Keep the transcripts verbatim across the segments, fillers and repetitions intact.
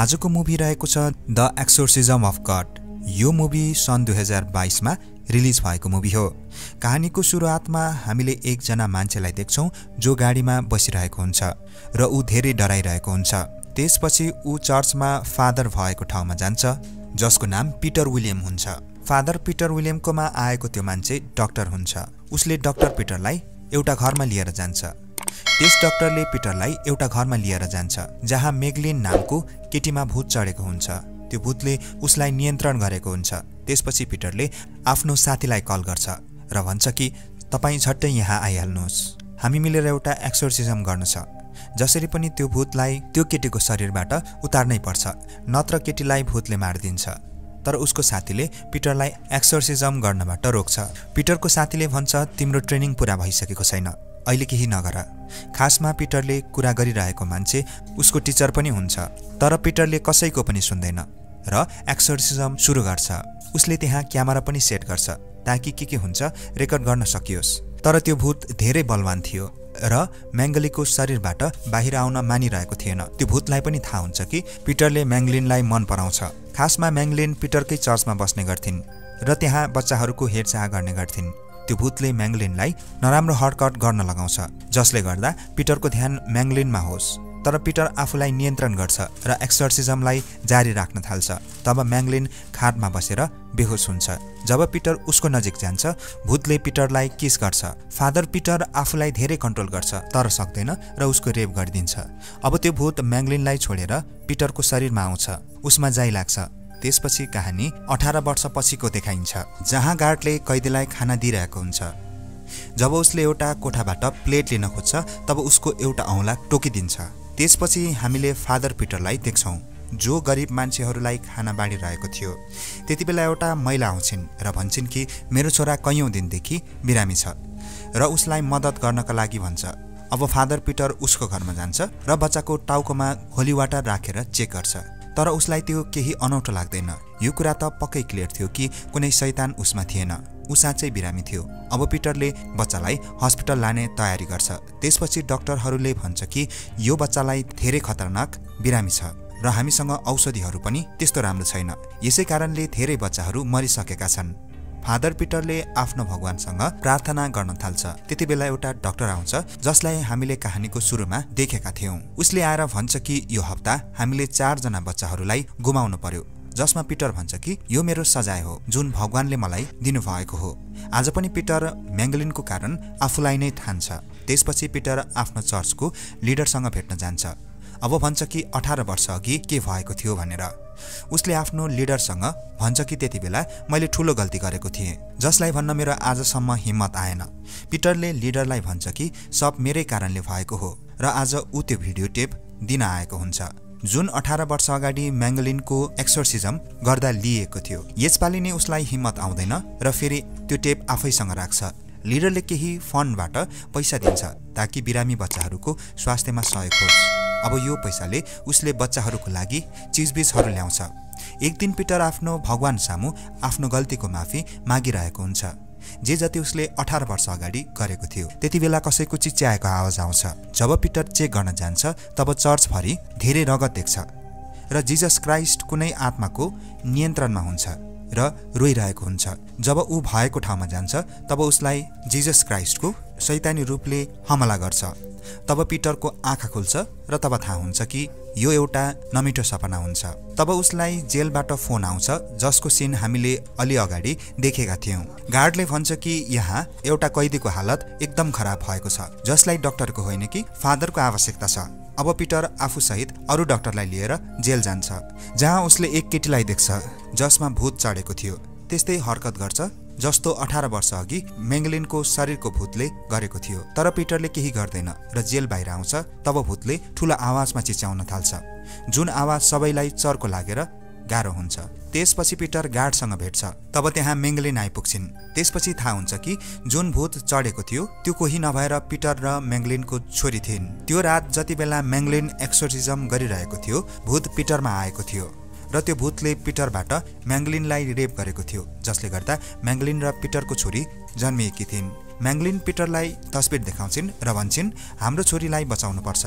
आजको मुभी रहेको छ द एक्सोर्सिज्म अफ गड। यो मुभी सन् दुई हजार बाइस मा रिलिज भएको मुभी हो। कहानीको सुरुवातमा हामीले एकजना मान्छेलाई देख्छौं जो गाडीमा बसिरहेको हुन्छ र ऊ धेरै डराइरहेको हुन्छ। त्यसपछि ऊ चर्चमा फादर भएको ठाउँमा जान्छ जसको नाम पिटर विलियम हुन्छ। फादर पिटर विलियमकोमा आएको त्यो मान्छे डाक्टर हुन्छ। उसले डाक्टर पिटरलाई एउटा घरमा लिएर जान्छ। त्यस डाक्टरले पिटरलाई एउटा घरमा लिएर जान्छ जहाँ मेग्लिन नामको केटीमा भूत चढेको हुन्छ। त्यो भूतले उसलाई नियन्त्रण गरेको हुन्छ। त्यसपछि पिटरले आफ्नो साथीलाई कल गर्छ र भन्छ कि तपाई झट्टै यहाँ आइहाल्नुहोस्, हामी मिलेर एउटा एक्सोर्सिज्म गर्न छ। जसरी पनि त्यो भूतलाई त्यो केटीको शरीरबाट उतार्नै पर्छ, नत्र केटीलाई भूतले मार्दिन्छ। तर उसको साथीले पिटरलाई एक्सोर्सिज्म गर्नबाट रोक्छ। पिटरको साथीले भन्छ तिम्रो ट्रेनिङ पूरा भइसकेको छैन, अहिले केही नगर। खासमा पिटरले कुरा गरिरहेको मान्छे उसको टिचर पनि हुन्छ। तर पिटरले कसैको पनि सुन्दैन र एक्सोर्सिज्म सुरु गर्छ। उसले त्यहाँ क्यामेरा पनि सेट गर्छ ताकि के के हुन्छ रेकर्ड गर्न सकियोस्। तर त्यो भूत धेरै बलवान थियो र म्याङ्गलीको शरीरबाट बाहिर आउन मानिरहेको थिएन। त्यो भूतलाई पनि थाहा हुन्छ कि पिटरले म्याङ्गलिनलाई मन पराउँछ। खासमा म्याङ्गलिन पिटरकै चर्चमा बस्ने गर्थिन् र त्यहाँ बच्चाहरूको हेरचाह गर्ने गर्थिन्। त्यो भूतले म्याङ्गलिनलाई नराम्रो हरकट गर्न लगाउँछ जसले गर्दा पिटरको ध्यान म्याङ्गलिनमा होस्। तर पिटर आफूलाई नियन्त्रण गर्छ र एक्सोर्सिज्मलाई जारी राख्न थाल्छ। तब म्याङ्गलिन खाटमा बसेर बेहोस हुन्छ। जब पिटर उसको नजिक जान्छ, भूतले पिटरलाई किस गर्छ। फादर पिटर आफूलाई धेरै कन्ट्रोल गर्छ तर सक्दैन र उसको रेप गरिदिन्छ। अब त्यो भूत म्याङ्गलिनलाई छोडेर पिटरको शरीरमा आउँछ, उसमा जाइ लाग्छ। त्यसपछि कहानी अठार वर्ष पछिको देखाइन्छ जहाँ गार्डले कैदीलाई खाना दिइरहेको हुन्छ। जब उसले एउटा कोठाबाट प्लेट लिन खोज्छ तब उसको एउटा औँला टोकिदिन्छ। त्यसपछि हामीले फादर पिटरलाई देख्छौं जो गरिब मान्छेहरूलाई खाना बाँडिरहेको थियो। त्यति बेला एउटा महिला आउँछिन् र भन्छन् कि मेरो छोरा कैयौं दिनदेखि बिरामी छ र उसलाई मद्दत गर्नका लागि भन्छ। अब फादर पिटर उसको घरमा जान्छ र बच्चाको टाउकोमा होली वाटर राखेर चेक गर्छ। तर उसलाई त्यो केही अनौठो लाग्दैन। यो कुरा त पक्कै क्लियर थियो कि कुनै शैतान उसमा थिएन, ऊ साँच्चै बिरामी थियो। अब पिटरले बच्चालाई हस्पिटल लाने तयारी गर्छ। त्यसपछि डाक्टरहरूले भन्छ कि यो बच्चालाई धेरै खतरनाक बिरामी छ र हामीसँग औषधिहरू पनि त्यस्तो राम्रो छैन। यसै कारणले धेरै बच्चाहरू मरिसकेका छन्। फादर पिटरले आफ्नो भगवानसँग प्रार्थना गर्न थाल्छ। त्यति बेला एउटा डाक्टर आउँछ जसलाई हामीले कहानीको सुरुमा देखेका थियौं। उसले आएर भन्छ कि यो हप्ता हामीले चारजना बच्चाहरूलाई गुमाउनु पर्यो, जसमा पिटर भन्छ कि यो मेरो सजाय हो जुन भगवानले मलाई दिनुभएको हो। आज पनि पिटर म्याङ्गलिनको कारण आफूलाई नै ठान्छ। त्यसपछि पिटर आफ्नो चर्चको लिडरसँग भेट्न जान्छ। अब भन्छ कि अठार वर्ष अघि के भएको थियो भनेर। उसले आफ्नो लिडरसँग भन्छ कि त्यति बेला मैले ठूलो गल्ती गरेको थिएँ जसलाई भन्न मेरो आजसम्म हिम्मत आएन। पिटरले लिडरलाई भन्छ कि सब मेरै कारणले भएको हो र आज ऊ त्यो भिडियो टेप दिन आएको हुन्छ जुन अठार वर्ष अगाडि म्याङ्गलिनको एक्सोर्सिज्म गर्दा लिएको थियो। यसपालि नै उसलाई हिम्मत आउँदैन र फेरि त्यो टेप आफैसँग राख्छ। लिडरले केही फन्डबाट पैसा दिन्छ ताकि बिरामी बच्चाहरूको स्वास्थ्यमा सहयोग होस्। अब यो पैसाले उसले बच्चाहरूको लागि चिजबिजहरू ल्याउँछ। एक दिन पिटर आफ्नो भगवान सामु आफ्नो गल्तीको माफी मागिरहेको हुन्छ जे जति उसले अठार वर्ष अगाडि गरेको थियो। त्यति बेला कसैको चिच्याएको आवाज आउँछ। जब पिटर चेक गर्न जान्छ तब चर्चभरि धेरै रगत देख्छ र जिजस क्राइस्ट कुनै आत्माको नियन्त्रणमा हुन्छ र रोइरहेको हुन्छ। जब ऊ भएको ठाउँमा जान्छ तब उसलाई जिजस क्राइस्टको शैतानी रूपले हमला गर्छ। तब पिटरको आँखा खुल्छ र तब थाहा हुन्छ कि यो एउटा नमिठो सपना हुन्छ। तब उसलाई जेलबाट फोन आउँछ जसको सिन हामीले अलि अगाडि देखेका थियौं। गार्डले भन्छ कि यहाँ एउटा कैदीको हालत एकदम खराब भएको छ जसलाई डाक्टरको होइन कि फादरको आवश्यकता छ। अब पिटर आफूसहित अरू डाक्टरलाई लिएर जेल जान्छ जहाँ उसले एक केटीलाई देख्छ जसमा भूत चढेको थियो। त्यस्तै हरकत गर्छ जस्तो अठार वर्ष अघि म्याङ्गलिनको शरीरको भूतले गरेको थियो। तर पिटरले केही गर्दैन र जेल बाहिर आउँछ। तब भूतले ठूलो आवाजमा चिच्याउन थाल्छ जुन आवाज सबैलाई चर्को लागेर गाह्रो हुन्छ। त्यसपछि पिटर गार्डसँग भेट्छ। तब त्यहाँ म्याङ्गलिन आइपुग्छिन्। त्यसपछि थाहा हुन्छ कि जुन भूत चढेको थियो त्यो कोही नभएर पिटर र म्याङ्गलिनको छोरी थिइन्। त्यो रात जति बेला म्याङ्गलिन एक्सोर्सिज्म गरिरहेको थियो भूत पिटरमा आएको थियो र त्यो भूतले पिटरबाट म्याङ्गलिनलाई रेप गरेको थियो जसले गर्दा म्याङ्गलिन र पिटरको छोरी जन्मिएकी थिइन्। म्याङ्गलिन पिटरलाई तस्बिर देखाउँछिन् र भन्छिन् हाम्रो छोरीलाई बचाउनु पर्छ।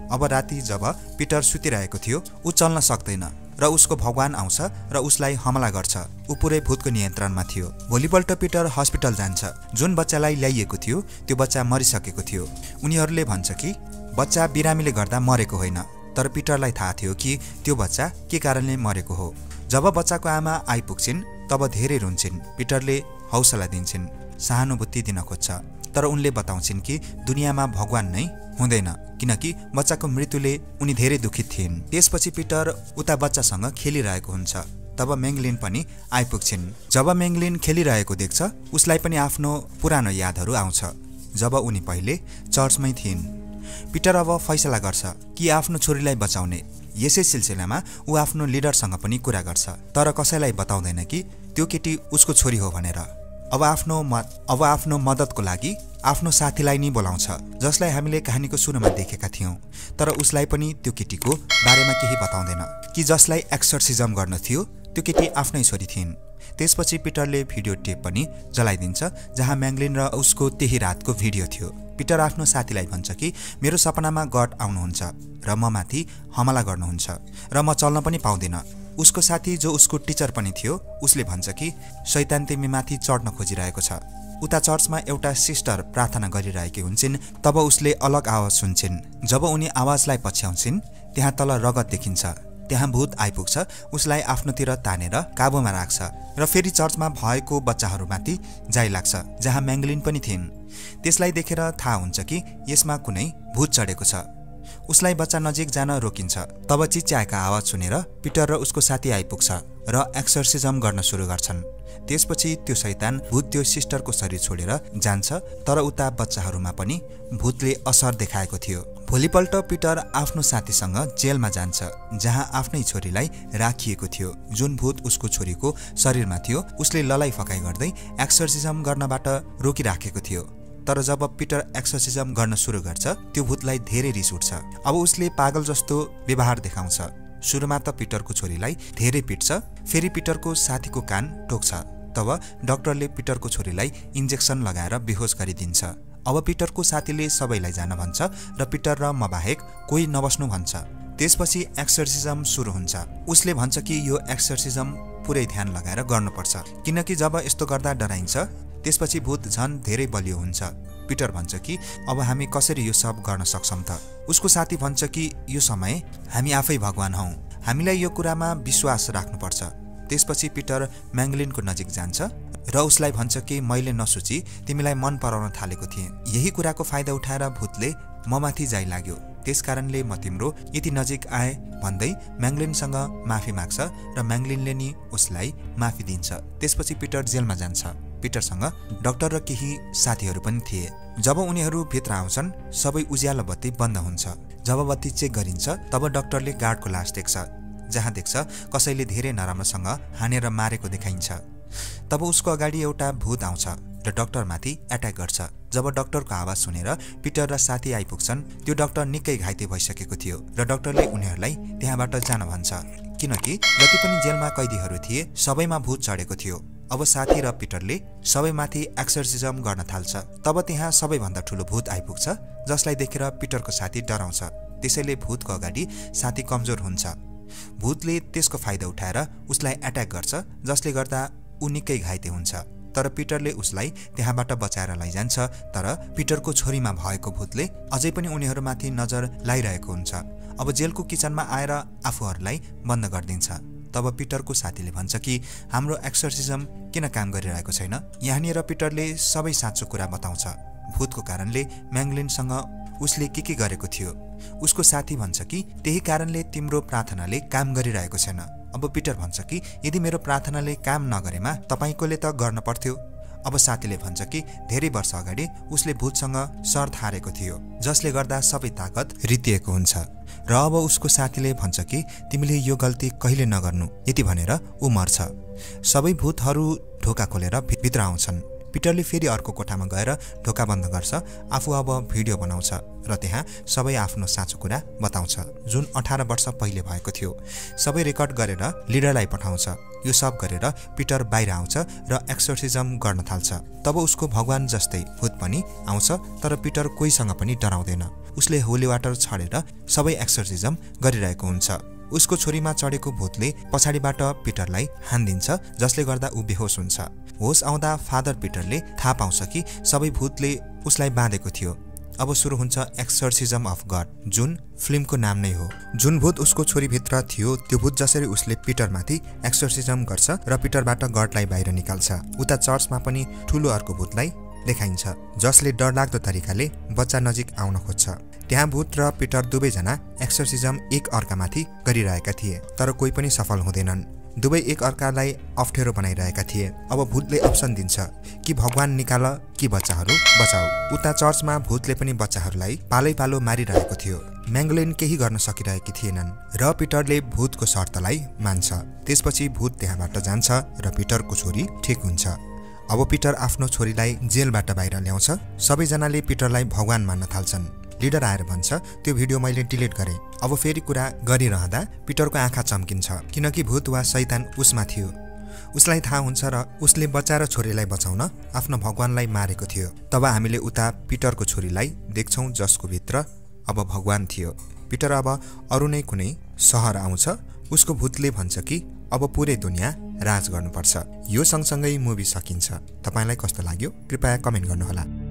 अब राति जब पिटर सुतिरहेको थियो ऊ चल्न सक्दैन र उसको भगवान आउँछ र उसलाई हमला गर्छ। ऊ पुरै भूतको नियन्त्रणमा थियो। भोलिपल्ट पिटर हस्पिटल जान्छ। जुन बच्चालाई ल्याइएको थियो त्यो बच्चा मरिसकेको थियो। उनीहरूले भन्छ कि बच्चा बिरामीले गर्दा मरेको होइन, तर पिटरलाई थाहा थियो कि त्यो बच्चा के कारणले मरेको हो। जब बच्चाको आमा आइपुग्छिन् तब धेरै रुन्छिन्। पिटरले हौसला दिन्छन्, सहानुभूति दिन खोज्छ, तर उनले बताउँछिन् कि दुनियाँमा भगवान नै हुँदैन, किनकि बच्चाको मृत्युले उनी धेरै दुखित थिइन्। त्यसपछि पिटर उता बच्चासँग खेलिरहेको हुन्छ। तब मेङ्गलिन पनि आइपुग्छिन्। जब मेङ्गलिन खेलिरहेको देख्छ उसलाई पनि आफ्नो पुरानो यादहरू आउँछ जब उनी पहिले चर्चमै थिइन्। पिटर अब फैसला गर्छ कि आफ्नो छोरीलाई बचाउने। यसै सिलसिलामा ऊ आफ्नो लिडरसँग पनि कुरा गर्छ, तर कसैलाई बताउँदैन कि त्यो केटी उसको छोरी हो भनेर। अब आफ्नो अब आफ्नो मद्दतको लागि आफ्नो साथीलाई नै बोलाउँछ, जसलाई हामीले कहानीको सुरुमा देखेका थियौं, तर उसलाई पनि त्यो केटीको बारेमा केही बताउँदैन कि जसलाई एक्सर्सिजम गर्न थियो त्यो केटी आफ्नै छोरी थिइन्। त्यसपछि पिटरले भिडियो टेप पनि जलाइदिन्छ जहाँ मेङ्गलिन र उसको त्यही रातको भिडियो थियो। पिटर आफ्नो साथीलाई भन्छ कि मेरो सपनामा गड आउनुहुन्छ र म माथि हमला गर्नुहुन्छ र म चल्न पनि पाउँदिन। उसको साथी जो उसको टिचर पनि थियो उसले भन्छ कि शैतान तिमी माथि चढ्न खोजिरहेको छ। उता चर्चमा एउटा सिस्टर प्रार्थना गरिरहेकी हुन्छन्। तब उसले अलग आवाज सुन्छिन्। जब उनी आवाजलाई पछ्याउँछिन् त्यहाँ तल रगत देखिन्छ। त्यहाँ भूत आइपुग्छ, उसलाई आफ्नोतिर तानेर काबुमा राख्छ र फेरि चर्चमा भएको बच्चाहरूमाथि जाइ लाग्छ जहाँ मेङ्गलिन पनि थिइन्। त्यसलाई देखेर थाहा हुन्छ कि यसमा कुनै भूत चढेको छ। उसलाई बच्चा नजिक जान रोकिन्छ। तब चिच्याएका आवाज सुनेर पिटर र उसको साथी आइपुग्छ र एक्सर्सिजम गर्न सुरु गर्छन्। त्यसपछि त्यो शैतान भूत त्यो सिस्टरको शरीर छोडेर जान्छ, तर उता बच्चाहरूमा पनि भूतले असर देखाएको थियो। भोलिपल्ट पिटर आफ्नो साथीसँग जेलमा जान्छ जहाँ आफ्नै छोरीलाई राखिएको थियो। जुन भूत उसको छोरीको शरीरमा थियो उसले ललाई फकाइ गर्दै एक्सर्सिजम गर्नबाट रोकिराखेको थियो। तर जब पिटर एक्सर्सिजम गर्न सुरु गर्छ त्यो भूतलाई धेरै रिस उठ्छ। अब उसले पागल जस्तो व्यवहार देखाउँछ। सुरुमा त पिटरको छोरीलाई धेरै पिट्छ, फेरि पिटरको साथीको कान टोक्छ। तब डाक्टरले पिटरको छोरीलाई इन्जेक्सन लगाएर बेहोस गरिदिन्छ। अब पिटरको साथीले सबैलाई जान भन्छ र पिटर र म बाहेक कोही नबस्नु भन्छ। त्यसपछि एक्सर्सिजम सुरु हुन्छ। उसले भन्छ कि यो एक्सर्सिजम पुरै ध्यान लगाएर गर्नुपर्छ, किनकि जब यस्तो गर्दा डराइन्छ त्यसपछि भूत झन धेरै बलियो हुन्छ। पिटर भन्छ कि अब हामी कसरी यो सब गर्न सक्छौं त। उसको साथी भन्छ कि यो समय हामी आफै भगवान हौं, हामीलाई यो कुरामा विश्वास राख्नुपर्छ। त्यसपछि पिटर मेङ्गलिनको नजिक जान्छ र उसलाई भन्छ कि मैले नसोची तिमीलाई मन पराउन थालेको थिएँ। यही कुराको फाइदा उठाएर भूतले म माथि जाइ लाग्यो, त्यसकारणले म तिम्रो यति नजिक आए भन्दै मेङ्गलिनसँग माफी माग्छ र मेङ्गलिनले नि उसलाई माफी दिन्छ। त्यसपछि पिटर जेलमा जान्छ। पिटरसँग डाक्टर र केही साथीहरू पनि थिए। जब उनीहरू भित्र आउँछन् सबै उज्यालो बत्ती बन्द हुन्छ। जब बत्ती चेक गरिन्छ तब डाक्टरले गार्डको लास देख्छ, जहाँ देख्छ कसैले धेरै नराम्रोसँग हानेर मारेको देखाइन्छ। तब उसको अगाडि एउटा भूत आउँछ र डाक्टरमाथि एट्याक गर्छ। जब डाक्टरको आवाज सुनेर पिटर र साथी आइपुग्छन् त्यो डाक्टर निकै घाइते भइसकेको थियो र डाक्टरले उनीहरूलाई त्यहाँबाट जान भन्छ, किनकि जति पनि जेलमा कैदीहरू थिए सबैमा भूत चढेको थियो। अब साथी र पिटरले सबैमाथि एक्सर्सिजम गर्न थाल्छ। तब त्यहाँ सबैभन्दा ठुलो भूत आइपुग्छ, जसलाई देखेर पिटरको साथी डराउँछ। त्यसैले भूतको अगाडि साथी कमजोर हुन्छ। भूतले त्यसको फाइदा उठाएर उसलाई एट्याक गर्छ, जसले गर्दा ऊ निकै घाइते हुन्छ। तर पिटरले उसलाई त्यहाँबाट बचाएर लैजान्छ। तर पिटरको छोरीमा भएको भूतले अझै पनि उनीहरूमाथि नजर लाइरहेको हुन्छ। अब जेलको किचनमा आएर आफूहरूलाई बन्द गरिदिन्छ। तब पिटरको साथीले भन्छ कि हाम्रो एक्सर्सिजम किन काम गरिरहेको छैन। यहाँनिर पिटरले सबै साँचो कुरा बताउँछ। भूतको कारणले मेङ्गलिनसँग उसले के के गरेको थियो। उसको साथी भन्छ कि त्यही कारणले तिम्रो प्रार्थनाले काम गरिरहेको छैन। अब पिटर भन्छ कि यदि मेरो प्रार्थनाले काम नगरेमा तपाईकोले त गर्न पर्थ्यो। अब साथीले भन्छ कि धेरै वर्ष अगाडि उसले भूतसँग शर्त हारेको थियो, जसले गर्दा सबै ताकत रितिएको हुन्छ। र अब उसको साथीले भन्छ कि तिमीले यो गल्ती कहिले नगर्नु, यति भनेर ऊ मर्छ। सबै भूतहरू ढोका खोलेर भित्र आउँछन्। पिटरले फेरि अर्को कोठामा गएर ढोका बन्द गर्छ। आफू अब भिडियो बनाउँछ र त्यहाँ सबै आफ्नो साँचो कुरा बताउँछ जुन अठार वर्ष पहिले भएको थियो। सबै रेकर्ड गरेर लिडरलाई पठाउँछ। यो सब गरेर पिटर बाहिर आउँछ र एक्सोर्सिजम गर्न थाल्छ। तब उसको भगवान जस्तै भूत पनि आउँछ, तर पिटर कोहीसँग पनि डराउँदैन। उसले होली वाटर छडेर सबै एक्सोर्सिजम गरिरहेको हुन्छ। उसको छोरीमा चढेको भूतले पछाडिबाट पिटरलाई हान्दिन्छ, जसले गर्दा ऊ बेहोस हुन्छ। होस आउँदा फादर पिटरले थाहा पाउँछ कि सबै भूतले उसलाई बाँधेको थियो। अब सुरु हुन्छ एक्सोर्सिजम अफ गड, जुन फिल्मको नाम नै हो। जुन भूत उसको छोरीभित्र थियो त्यो भूत जसरी उसले पिटरमाथि एक्सोर्सिजम गर्छ र पिटरबाट गडलाई बाहिर निकाल्छ। उता चर्चमा पनि ठुलो अर्को भूतलाई देखाइन्छ जसले डरलाग्दो तरिकाले बच्चा नजिक आउन खोज्छ। त्यहाँ भूत र पिटर दुवैजना एक्सोर्सिजम एक अर्कामाथि गरिरहेका थिए, तर कोही पनि सफल हुँदैनन्। दुवै एक अर्कालाई अप्ठ्यारो बनाइरहेका थिए। अब भूतले अप्सन दिन्छ कि भगवान निकाल कि बच्चाहरू बचाऊ। उता चर्चमा भूतले पनि बच्चाहरूलाई पालै पालो मारिरहेको थियो। म्याङ्गोलेन केही गर्न सकिरहेकी थिएनन् र पिटरले भूतको शर्तलाई मान्छ। त्यसपछि भूत त्यहाँबाट जान्छ र पिटरको छोरी ठिक हुन्छ। अब पिटर आफ्नो छोरीलाई जेलबाट बाहिर ल्याउँछ। सबैजनाले पिटरलाई भगवान मान्न थाल्छन्। लिडर आएर भन्छ, त्यो भिडियो मैले डिलिट गरेँ। अब फेरि कुरा गरिरहँदा पिटरको आँखा चम्किन्छ किनकि भूत वा शैतान उसमा थियो। उसलाई थाहा हुन्छ र उसले बच्चा र छोरीलाई बचाउन आफ्नो भगवानलाई मारेको थियो। तब हामीले उता पिटरको छोरीलाई देख्छौँ जसको भित्र अब भगवान थियो। पिटर अब अरू नै कुनै सहर आउँछ। उसको भूतले भन्छ कि अब पुरै दुनियाँ राज गर्नुपर्छ। यो सँगसँगै मुभी सकिन्छ। तपाईलाई कस्तो लाग्यो कृपया कमेन्ट गर्नुहोला।